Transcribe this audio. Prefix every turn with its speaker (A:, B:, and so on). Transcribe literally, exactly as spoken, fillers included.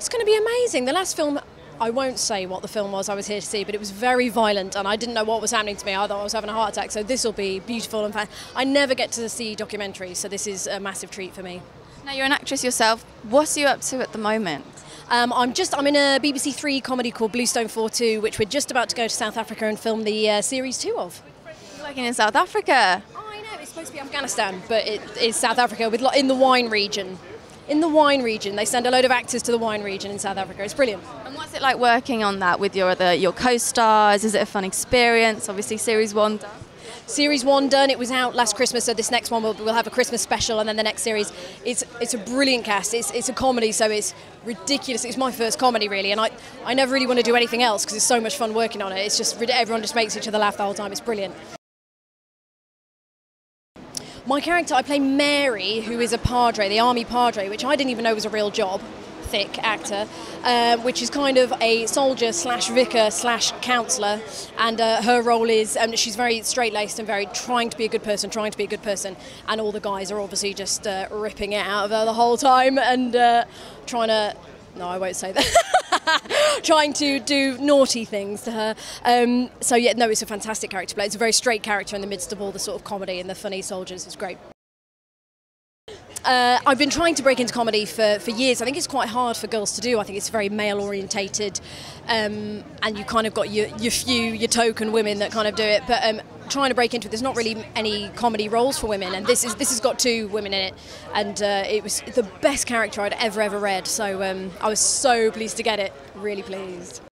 A: It's going to be amazing. The last film, I won't say what the film was I was here to see, but it was very violent and I didn't know what was happening to me. I thought I was having a heart attack, so this will be beautiful and fun. I never get to see documentaries, so this is a massive treat for me.
B: Now, you're an actress yourself. What are you up to at the moment?
A: Um, I'm just I'm in a B B C Three comedy called Bluestone four two, which we're just about to go to South Africa and film the uh, series two of.
B: You're working in South Africa.
A: Oh, I know, it's supposed to be Afghanistan, but it is South Africa with lo- in the wine region. In the wine region, they send a load of actors to the wine region in South Africa. It's brilliant.
B: And what's it like working on that with your other your co-stars? Is it a fun experience? Obviously, series one done.
A: Series one done. It was out last Christmas, so this next one we'll, we'll have a Christmas special, and then the next series. It's it's a brilliant cast. It's it's a comedy, so it's ridiculous. It's my first comedy really, and I I never really want to do anything else because it's so much fun working on it. It's just everyone just makes each other laugh the whole time. It's brilliant. My character, I play Mary, who is a padre, the army padre, which I didn't even know was a real job. Thick actor, uh, which is kind of a soldier slash vicar slash counsellor, and uh, her role is um, she's very straight-laced and very trying to be a good person, trying to be a good person, and all the guys are obviously just uh, ripping it out of her the whole time and uh, trying to. No, I won't say that. Trying to do naughty things to her. Um, so yeah, no, it's a fantastic character to play. It's a very straight character in the midst of all the sort of comedy and the funny soldiers. It's great. Uh, I've been trying to break into comedy for, for years. I think it's quite hard for girls to do. I think it's very male orientated, um, and you kind of got your, your few, your token women that kind of do it. But um, trying to break into it, there's not really any comedy roles for women, and this is this has got two women in it, and uh, it was the best character I'd ever ever read. So um, I was so pleased to get it. Really pleased.